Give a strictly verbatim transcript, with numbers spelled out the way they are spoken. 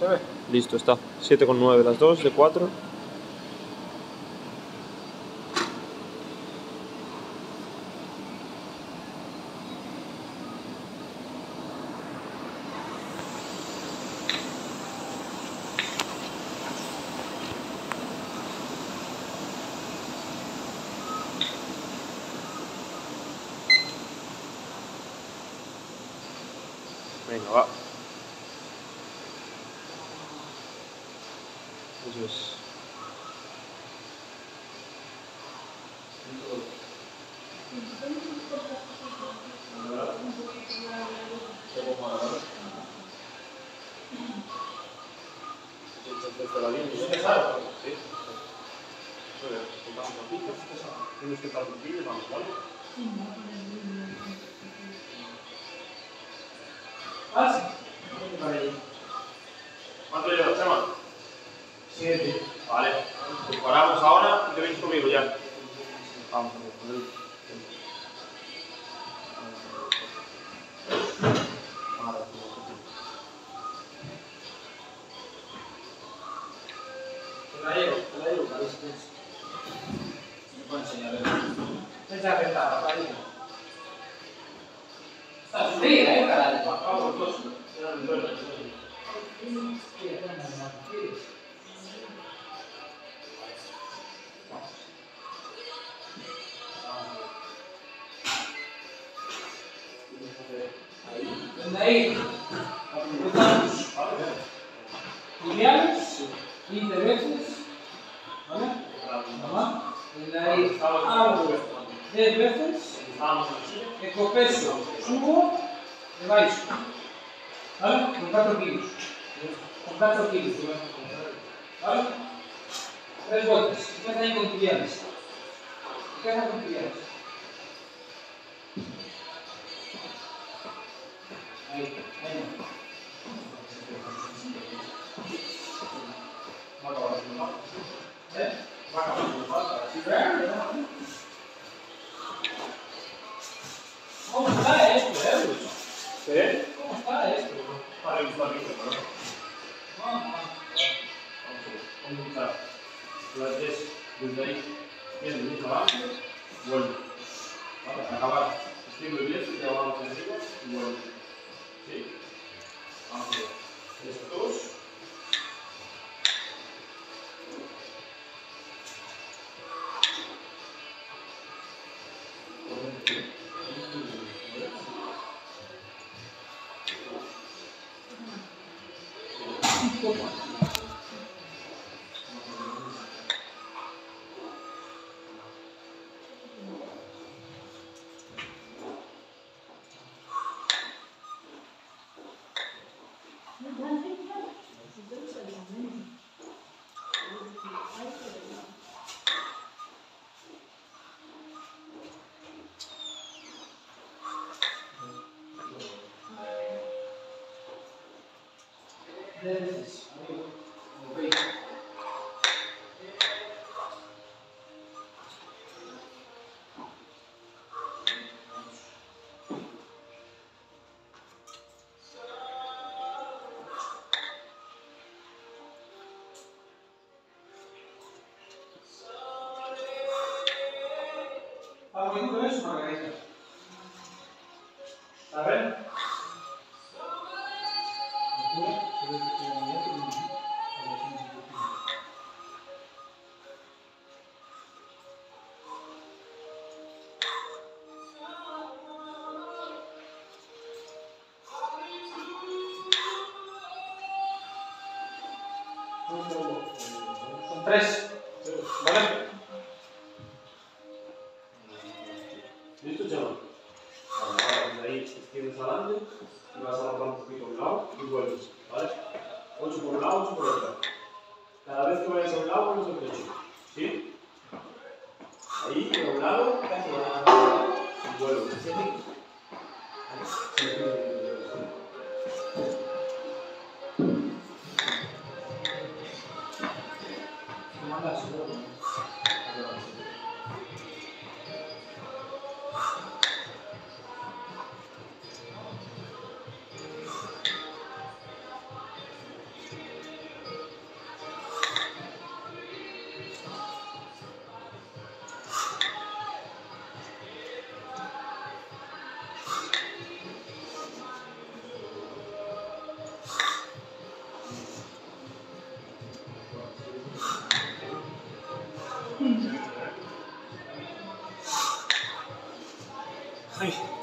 ¿Se ve? Listo, está. siete coma nueve las dos, de cuatro. Venga, va. Eso es. Tienes que estar tranquilo, vamos, ¿vale? Ah, sí. ¿Cuánto llevas, Chema? Siete. Vale. Pues paramos ahora y te vienes conmigo ya. Vamos, vamos. Te la llevo, te la llevo, para ver si tienes. Me puedo enseñar. Esa apretada, ahí. Está fría, eh, carajo. Vamos, dos. Desde ahí, apretamos lineales, quince veces, ¿vale? Mamá. Desde ahí abro diez veces, ecopeso, subo, y baixo, ¿vale? Con cuatro kilos, con cuatro kilos, ¿vale? Tres vueltas, empieza ahí con tibiales, empieza con tibiales. Ahí, ahí no. Va a acabar sin falta. ¿Eh? Va a acabar sin falta. ¿Sí? ¿Cómo está esto, eh? ¿Qué? ¿Cómo está esto? Para el usuario, ¿no? Ah, ah. Vamos a usar las diez desde ahí, bien, el mismo avance, vuelve. Vale, para acabar, estiro el diez y te vamos hacia arriba y vuelve. ¿Sí? Vamos a ver. Estos. Veces, ahí, como veis. Algo muy duro es Margarita. A ver. Son tres. ¿Vale? ¿Listo, chaval? Vale, ahora desde ahí extiendes adelante y vas a alargar un poquito a un lado y vuelves, ¿vale? ocho por un lado, ocho por otro. Cada vez que vayas a un lado, pones el pecho. ¿Sí? Ahí, por un lado, y vuelves. ¿Sí? Mandas, Ay.